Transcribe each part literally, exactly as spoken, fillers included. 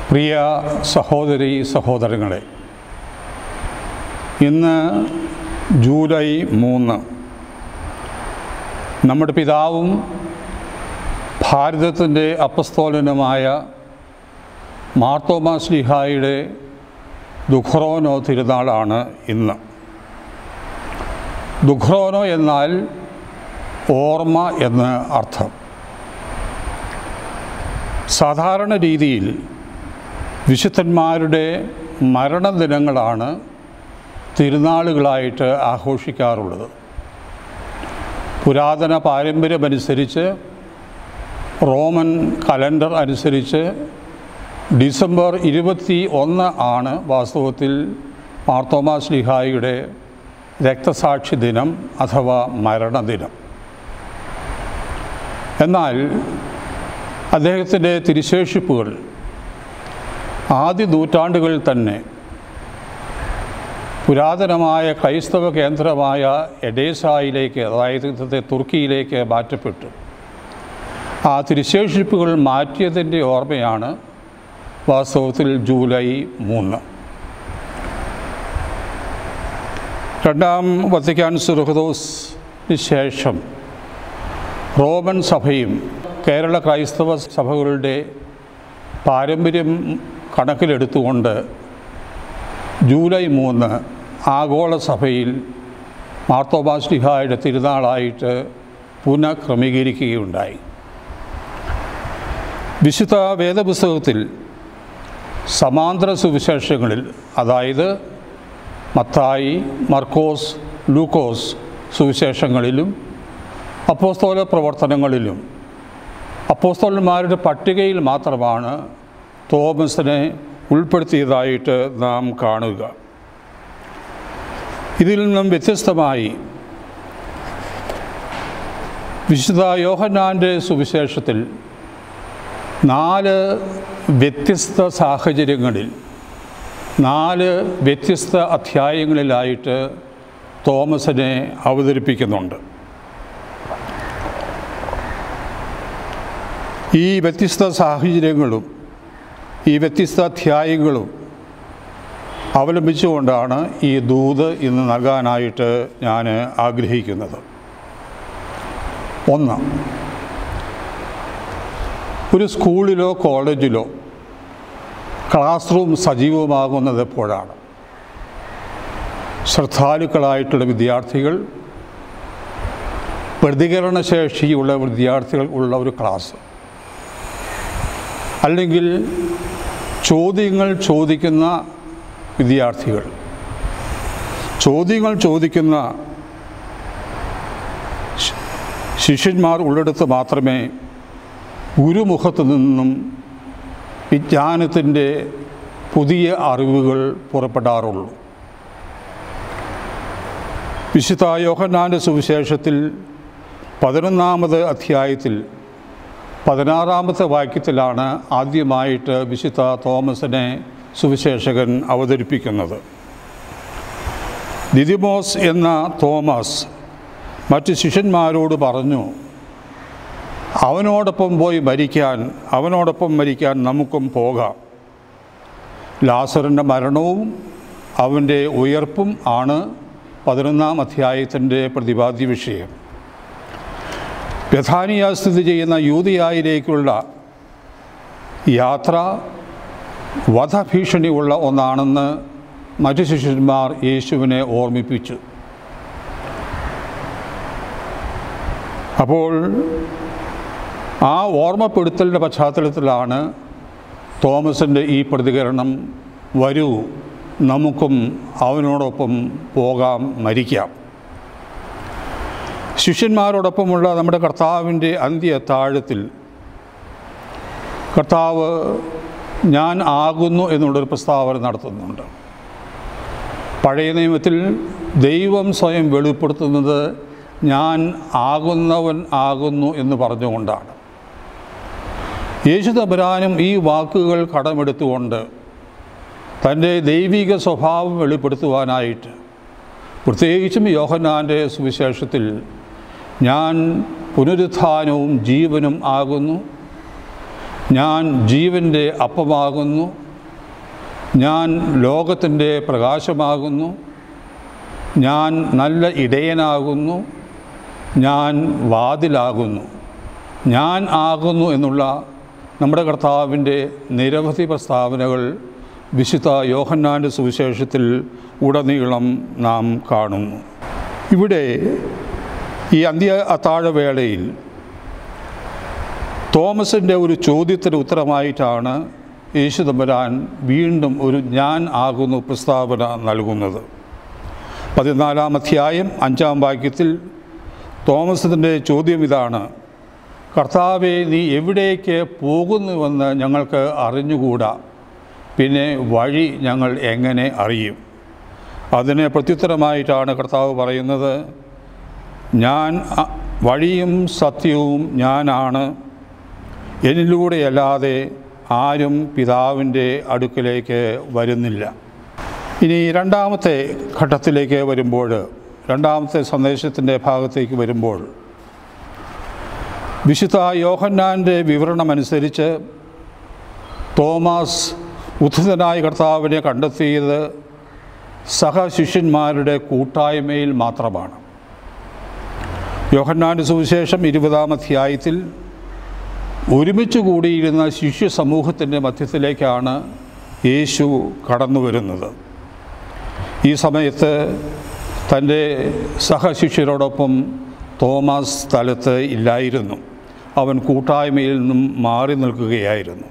പ്രിയ സഹോദരി സഹോദരങ്ങളെ, ഇന്ന് ജൂലൈ മൂന്ന് നമ്മുടെ പിതാവും ഭാരതത്തിൻ്റെ അപ്പസ്തോലനുമായ മാർത്തോമാ ശ്ലീഹായുടെ ദുഃഖ്രോനോ തിരുനാളാണ് ഇന്ന്. ദുഃഖ്രോനോ എന്നാൽ ഓർമ്മ എന്ന് അർത്ഥം. സാധാരണ രീതിയിൽ വിശുദ്ധന്മാരുടെ മരണദിനങ്ങളാണ് തിരുനാളുകളായിട്ട് ആഘോഷിക്കാറുള്ളത്. പുരാതന പാരമ്പര്യമനുസരിച്ച്, റോമൻ കലണ്ടർ അനുസരിച്ച് ഡിസംബർ ഇരുപത്തി ഒന്ന് ആണ് വാസ്തവത്തിൽ മാർത്തോമാ ശ്ലീഹായുടെ രക്തസാക്ഷി ദിനം അഥവാ മരണദിനം. എന്നാൽ അദ്ദേഹത്തിൻ്റെ തിരുശേഷിപ്പുകൾ ആദ്യ നൂറ്റാണ്ടുകളിൽ തന്നെ പുരാതനമായ ക്രൈസ്തവ കേന്ദ്രമായ എഡേസായിലേക്ക്, അതായത് ഇന്നത്തെ തുർക്കിയിലേക്ക് മാറ്റപ്പെട്ടു. ആ തിരുശേഷിപ്പുകൾ മാറ്റിയതിൻ്റെ ഓർമ്മയാണ് വാസ്തവത്തിൽ ജൂലൈ മൂന്ന്. രണ്ടാം വത്തിക്കാൻ സുർഹദോസിന് ശേഷം റോമൻ സഭയും കേരള ക്രൈസ്തവ സഭകളുടെ പാരമ്പര്യം കണക്കിലെടുത്തുകൊണ്ട് ജൂലൈ മൂന്ന് ആഗോള സഭയിൽ മാർത്തോമാ ശ്ലീഹായുടെ തിരുനാളായിട്ട് പുനഃക്രമീകരിക്കുകയുണ്ടായി. വിശുദ്ധ വേദപുസ്തകത്തിൽ സമാന്തര സുവിശേഷങ്ങളിൽ, അതായത് മത്തായി, മർക്കോസ്, ലൂക്കോസ് സുവിശേഷങ്ങളിലും അപ്പോസ്തല പ്രവർത്തനങ്ങളിലും അപ്പോസ്തലന്മാരുടെ പട്ടികയിൽ മാത്രമാണ് തോമസിനെ ഉൾപ്പെടുത്തിയതായിട്ട് നാം കാണുക. ഇതിൽ നിന്നും വ്യത്യസ്തമായി വിശുദ്ധ യോഹന്നാൻ്റെ സുവിശേഷത്തിൽ നാല് വ്യത്യസ്ത സാഹചര്യങ്ങളിൽ നാല് വ്യത്യസ്ത അധ്യായങ്ങളിലായിട്ട് തോമസിനെ അവതരിപ്പിക്കുന്നുണ്ട്. ഈ വ്യത്യസ്ത സാഹചര്യങ്ങളും ഈ വ്യത്യസ്ത അധ്യായങ്ങളും അവലംബിച്ചുകൊണ്ടാണ് ഈ ദൂത് ഇന്ന് നൽകാനായിട്ട് ഞാൻ ആഗ്രഹിക്കുന്നത്. ഒന്ന്, ഒരു സ്കൂളിലോ കോളേജിലോ ക്ലാസ് റൂം സജീവമാകുന്നത് എപ്പോഴാണ്? ശ്രദ്ധാലുക്കളായിട്ടുള്ള വിദ്യാർത്ഥികൾ, പ്രതികരണശേഷിയുള്ള വിദ്യാർത്ഥികൾ ഉള്ള ഒരു ക്ലാസ്, അല്ലെങ്കിൽ ചോദ്യങ്ങൾ ചോദിക്കുന്ന വിദ്യാർത്ഥികൾ. ചോദ്യങ്ങൾ ചോദിക്കുന്ന ശിഷ്യന്മാർ ഉള്ളിടത്ത് മാത്രമേ ഗുരുമുഖത്തു നിന്നും വിജ്ഞാനത്തിൻ്റെ പുതിയ അറിവുകൾ പുറപ്പെടാറുള്ളൂ. വിശുദ്ധ യോഹന്നാൻ്റെ സുവിശേഷത്തിൽ പതിനൊന്നാമത് അധ്യായത്തിൽ പതിനാറാമത്തെ വാക്യത്തിലാണ് ആദ്യമായിട്ട് വിശുദ്ധ തോമസിനെ സുവിശേഷകൻ അവതരിപ്പിക്കുന്നത്. ദിദിമോസ് എന്ന തോമസ് മറ്റ് ശിഷ്യന്മാരോട് പറഞ്ഞു, അവനോടൊപ്പം പോയി മരിക്കാൻ അവനോടൊപ്പം മരിക്കാൻ നമുക്കും പോകാം. ലാസറിൻ്റെ മരണവും അവൻ്റെ ഉയർപ്പും ആണ് പതിനൊന്നാം അധ്യായത്തിൻ്റെ പ്രതിപാദ്യ വിഷയം. ബഥാനിയ സ്ഥിതി ചെയ്യുന്ന യൂദയായിലേക്കുള്ള യാത്ര വധഭീഷണിയുള്ള ഒന്നാണെന്ന് മറ്റു ശിഷ്യന്മാർ യേശുവിനെ ഓർമ്മിപ്പിച്ചു. അപ്പോൾ ആ ഓർമ്മപ്പെടുത്തലിൻ്റെ പശ്ചാത്തലത്തിലാണ് തോമസിൻ്റെ ഈ പ്രതികരണം, വരൂ, നമുക്കും അവനോടൊപ്പം പോകാം, മരിക്കാം. ശിഷ്യന്മാരോടൊപ്പമുള്ള നമ്മുടെ കർത്താവിൻ്റെ അന്ത്യ അത്താഴത്തിൽ കർത്താവ് ഞാൻ ആകുന്നു എന്നുള്ളൊരു പ്രസ്താവന നടത്തുന്നുണ്ട്. പഴയ നിയമത്തിൽ ദൈവം സ്വയം വെളിപ്പെടുത്തുന്നത് ഞാൻ ആകുന്നവൻ ആകുന്നു എന്ന് പറഞ്ഞുകൊണ്ടാണ്. യേശു തമ്പുരാനും ഈ വാക്കുകൾ കടമെടുത്തുകൊണ്ട് തൻ്റെ ദൈവിക സ്വഭാവം വെളിപ്പെടുത്തുവാനായിട്ട്, പ്രത്യേകിച്ചും യോഹന്നാൻ്റെ സുവിശേഷത്തിൽ ഞാൻ പുനരുത്ഥാനവും ജീവനും ആകുന്നു, ഞാൻ ജീവൻ്റെ അപ്പമാകുന്നു, ഞാൻ ലോകത്തിൻ്റെ പ്രകാശമാകുന്നു, ഞാൻ നല്ല ഇടയനാകുന്നു, ഞാൻ വാതിലാകുന്നു, ഞാൻ ആകുന്നു എന്നുള്ള നമ്മുടെ കർത്താവിൻ്റെ നിരവധി പ്രസ്താവനകൾ വിശുദ്ധ യോഹന്നാൻ്റെ സുവിശേഷത്തിൽ ഉടനീളം നാം കാണുന്നു. ഇവിടെ ഈ അന്ത്യ അത്താഴവേളയിൽ തോമസിൻ്റെ ഒരു ചോദ്യത്തിന് ഉത്തരമായിട്ടാണ് യേശു തമ്പുരാൻ വീണ്ടും ഒരു ഞാൻ ആകുന്നു പ്രസ്താവന നൽകുന്നത്. പതിനാലാം അധ്യായം അഞ്ചാം വാക്യത്തിൽ തോമസിൻ്റെ ചോദ്യം ഇതാണ്: കർത്താവേ, നീ എവിടേക്ക് പോകുന്നുവെന്ന് ഞങ്ങൾക്ക് അറിഞ്ഞുകൂടാ, പിന്നെ വഴി ഞങ്ങൾ എങ്ങനെ അറിയും? അതിന് പ്രത്യുത്തരമായിട്ടാണ് കർത്താവ് പറയുന്നത്, ഞാൻ വഴിയും സത്യവും ഞാനാണ്, എന്നിലൂടെയല്ലാതെ ആരും പിതാവിൻ്റെ അടുക്കലേക്ക് വരുന്നില്ല. ഇനി രണ്ടാമത്തെ ഘട്ടത്തിലേക്ക് വരുമ്പോൾ, രണ്ടാമത്തെ സന്ദേശത്തിൻ്റെ ഭാഗത്തേക്ക് വരുമ്പോൾ, വിശുദ്ധ യോഹന്നാൻ്റെ വിവരണമനുസരിച്ച് തോമസ് ഉദ്ധിതനായ കർത്താവിനെ കണ്ടെത്തിയത് സഹശിഷ്യന്മാരുടെ കൂട്ടായ്മയിൽ മാത്രമാണ്. യോഹന്നാൻ്റെ സുവിശേഷം ഇരുപതാം അധ്യായത്തിൽ ഒരുമിച്ച് കൂടിയിരുന്ന ശിഷ്യ സമൂഹത്തിൻ്റെ മധ്യത്തിലേക്കാണ് യേശു കടന്നു വരുന്നത്. ഈ സമയത്ത് തൻ്റെ സഹശിഷ്യരോടൊപ്പം തോമസ് സ്ഥലത്ത് ഇല്ലായിരുന്നു. അവൻ കൂട്ടായ്മയിൽ നിന്നും മാറി നിൽക്കുകയായിരുന്നു.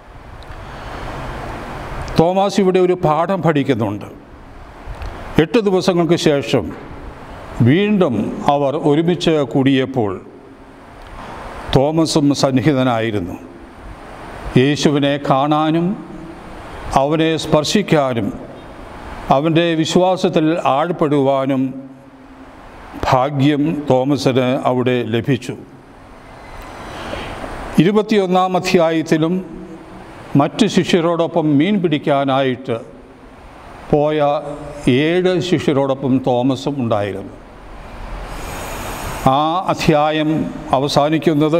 തോമസ് ഇവിടെ ഒരു പാഠം പഠിക്കുന്നുണ്ട്. എട്ട് ദിവസങ്ങൾക്ക് ശേഷം വീണ്ടും അവർ ഒരുമിച്ച് കൂടിയപ്പോൾ തോമസും സന്നിഹിതനായിരുന്നു. യേശുവിനെ കാണാനും അവനെ സ്പർശിക്കാനും അവൻ്റെ വിശ്വാസത്തിൽ ആഴ്പ്പെടുവാനും ഭാഗ്യം തോമസിന് അവിടെ ലഭിച്ചു. ഇരുപത്തിയൊന്നാം അധ്യായത്തിലും മറ്റ് ശിഷ്യരോടൊപ്പം മീൻ പിടിക്കാനായിട്ട് പോയ ഏഴ് ശിഷ്യരോടൊപ്പം തോമസും ഉണ്ടായിരുന്നു. ആ അധ്യായം അവസാനിക്കുന്നത്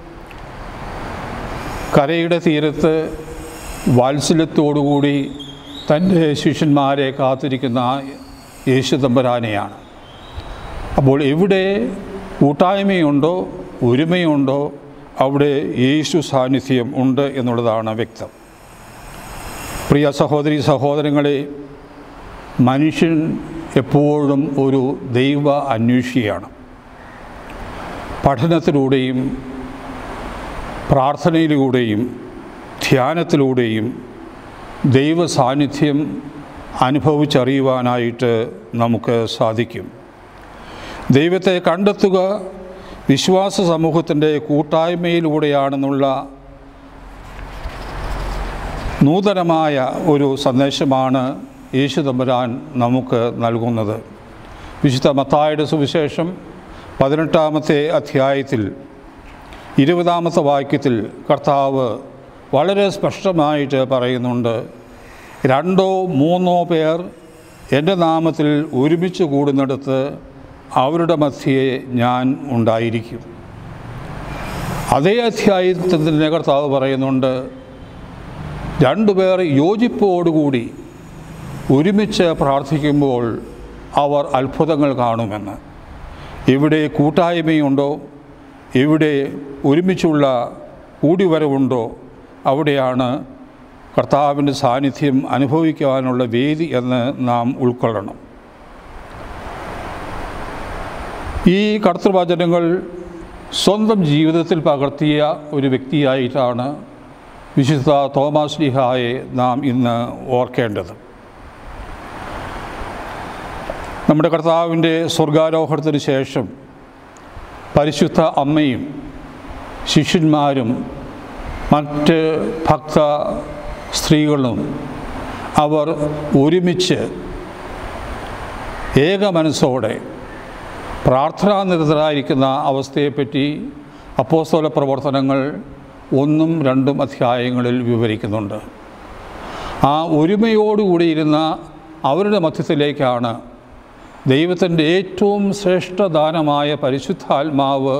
കരയുടെ തീരത്ത് വാത്സല്യത്തോടുകൂടി തൻ്റെ ശിഷ്യന്മാരെ കാത്തിരിക്കുന്ന യേശു തമ്പുരാനെയാണ്. അപ്പോൾ എവിടെ കൂട്ടായ്മയുണ്ടോ, ഒരുമയുണ്ടോ, അവിടെ യേശു സാന്നിധ്യം ഉണ്ട് എന്നുള്ളതാണ് വ്യക്തം. പ്രിയ സഹോദരി സഹോദരങ്ങളെ, മനുഷ്യൻ എപ്പോഴും ഒരു ദൈവ അന്വേഷിയാണ്. പഠനത്തിലൂടെയും പ്രാർത്ഥനയിലൂടെയും ധ്യാനത്തിലൂടെയും ദൈവ സാന്നിധ്യം അനുഭവിച്ചറിയുവാനായിട്ട് നമുക്ക് സാധിക്കും. ദൈവത്തെ കണ്ടെത്തുക വിശ്വാസ സമൂഹത്തിൻ്റെ കൂട്ടായ്മയിലൂടെയാണെന്നുള്ള നൂതനമായ ഒരു സന്ദേശമാണ് യേശു തമ്പുരാൻ നമുക്ക് നൽകുന്നത്. വിശുദ്ധ മത്തായിയുടെ സുവിശേഷം പതിനെട്ടാമത്തെ അധ്യായത്തിൽ ഇരുപതാമത്തെ വാക്യത്തിൽ കർത്താവ് വളരെ സ്പഷ്ടമായിട്ട് പറയുന്നുണ്ട്, രണ്ടോ മൂന്നോ പേർ എൻ്റെ നാമത്തിൽ ഒരുമിച്ച് കൂടുന്നിടത്ത് അവരുടെ മധ്യേ ഞാൻ ഉണ്ടായിരിക്കും. അതേ അധ്യായത്തിൽ തന്നെ കർത്താവ് പറയുന്നുണ്ട്, രണ്ടുപേർ യോജിപ്പോടുകൂടി ഒരുമിച്ച് പ്രാർത്ഥിക്കുമ്പോൾ അവർ അത്ഭുതങ്ങൾ കാണുമെന്ന്. എവിടെ കൂട്ടായ്മയുണ്ടോ, എവിടെ ഒരുമിച്ചുള്ള കൂടിവരവുണ്ടോ, അവിടെയാണ് കർത്താവിൻ്റെ സാന്നിധ്യം അനുഭവിക്കുവാനുള്ള വേദി എന്ന് നാം ഉൾക്കൊള്ളണം. ഈ കർത്തൃവചനങ്ങൾ സ്വന്തം ജീവിതത്തിൽ പകർത്തിയ ഒരു വ്യക്തിയായിട്ടാണ് വിശുദ്ധ തോമാസ് ശ്ലീഹായെ നാം ഇന്ന് ഓർക്കേണ്ടത്. നമ്മുടെ കർത്താവിൻ്റെ സ്വർഗാരോഹണത്തിന് ശേഷം പരിശുദ്ധ അമ്മയും ശിഷ്യന്മാരും മറ്റ് ഭക്ത സ്ത്രീകളും അവർ ഒരുമിച്ച് ഏക മനസ്സോടെ പ്രാർത്ഥനാനിരതരായിരിക്കുന്ന അവസ്ഥയെപ്പറ്റി അപ്പോസ്തല പ്രവർത്തനങ്ങൾ ഒന്നും രണ്ടും അധ്യായങ്ങളിൽ വിവരിക്കുന്നുണ്ട്. ആ ഒരുമയോടുകൂടിയിരുന്ന അവരുടെ മധ്യത്തിലേക്കാണ് ദൈവത്തിൻ്റെ ഏറ്റവും ശ്രേഷ്ഠദാനമായ പരിശുദ്ധാത്മാവ്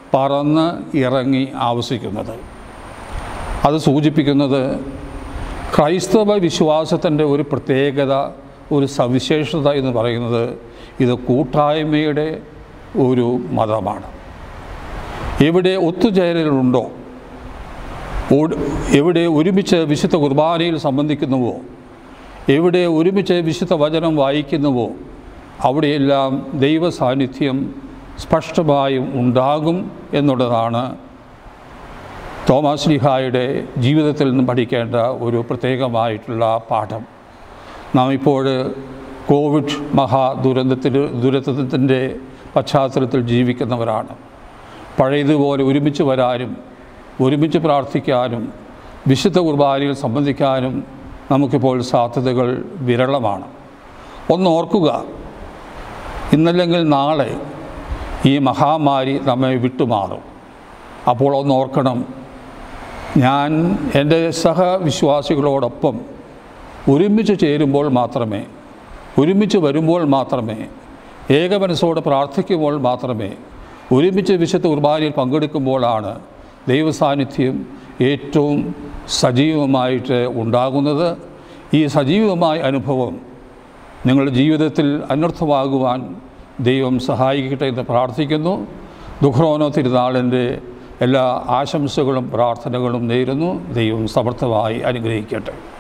പറന്ന് ഇറങ്ങി ആവസിക്കുന്നത്. അത് സൂചിപ്പിക്കുന്നത് ക്രൈസ്തവ വിശ്വാസത്തിൻ്റെ ഒരു പ്രത്യേകത, ഒരു സവിശേഷത എന്ന് പറയുന്നത് ഇത് കൂട്ടായ്മയുടെ ഒരു മതമാണ്. എവിടെ ഒത്തുചേരലുണ്ടോ, എവിടെ ഒരുമിച്ച് വിശുദ്ധ കുർബാനയിൽ സംബന്ധിക്കുന്നുവോ, എവിടെ ഒരുമിച്ച് വിശുദ്ധ വചനം വായിക്കുന്നുവോ, അവിടെയെല്ലാം ദൈവ സാന്നിധ്യം സ്പഷ്ടമായും ഉണ്ടാകും എന്നുള്ളതാണ് തോമാ ശ്ലീഹായുടെ ജീവിതത്തിൽ നിന്നും പഠിക്കേണ്ട ഒരു പ്രത്യേകമായിട്ടുള്ള പാഠം. നാം ഇപ്പോൾ കോവിഡ് മഹാദുരന്തത്തിൽ ദുരന്തത്തിൻ്റെ പശ്ചാത്തലത്തിൽ ജീവിക്കുന്നവരാണ്. പഴയതുപോലെ ഒരുമിച്ച് വരാനും ഒരുമിച്ച് പ്രാർത്ഥിക്കാനും വിശുദ്ധ കുർബാനയിൽ സംബന്ധിക്കാനും നമുക്കിപ്പോൾ സാധ്യതകൾ വിരളമാണ്. ഒന്നോർക്കുക, ഇന്നല്ലെങ്കിൽ നാളെ ഈ മഹാമാരി നമ്മെ വിട്ടുമാറും. അപ്പോൾ ഒന്നോർക്കണം, ഞാൻ എൻ്റെ സഹവിശ്വാസികളോടൊപ്പം ഒരുമിച്ച് ചേരുമ്പോൾ മാത്രമേ, ഒരുമിച്ച് വരുമ്പോൾ മാത്രമേ, ഏകമനസ്സോടെ പ്രാർത്ഥിക്കുമ്പോൾ മാത്രമേ, ഒരുമിച്ച് വിശുദ്ധ കുർബാനയിൽ പങ്കെടുക്കുമ്പോഴാണ് ദൈവസാന്നിധ്യം ഏറ്റവും സജീവമായിട്ട് ഉണ്ടാകുന്നത്. ഈ സജീവമായ അനുഭവം നിങ്ങളുടെ ജീവിതത്തിൽ അനർത്ഥമാകുവാൻ ദൈവം സഹായിക്കട്ടെ എന്ന് പ്രാർത്ഥിക്കുന്നു. ദുഃഖ്രോനോ തിരുനാളിൻ്റെ എല്ലാ ആശംസകളും പ്രാർത്ഥനകളും നേരുന്നു. ദൈവം സമർത്ഥമായി അനുഗ്രഹിക്കട്ടെ.